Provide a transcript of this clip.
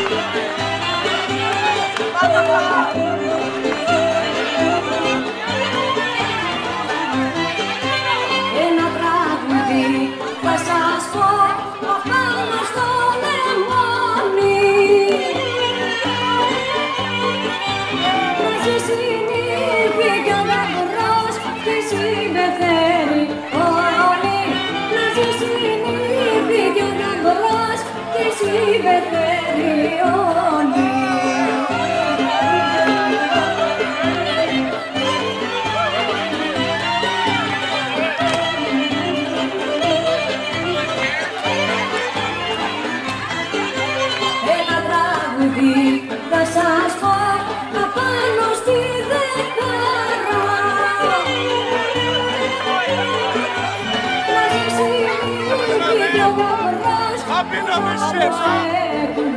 Ένα τραγούδι θα σας πω πάνω στο λεμόνι. Να ζήσει η νύχη κι ο γαμπρός και η συμπεθέρη όλη. Να ζήσει η νύχη κι ο γαμπρός και η συμπεθέρη όλη. Θα σας πω απάνω στη δεκάρα. Να ζήσει η νύχη κι ο γαμπρός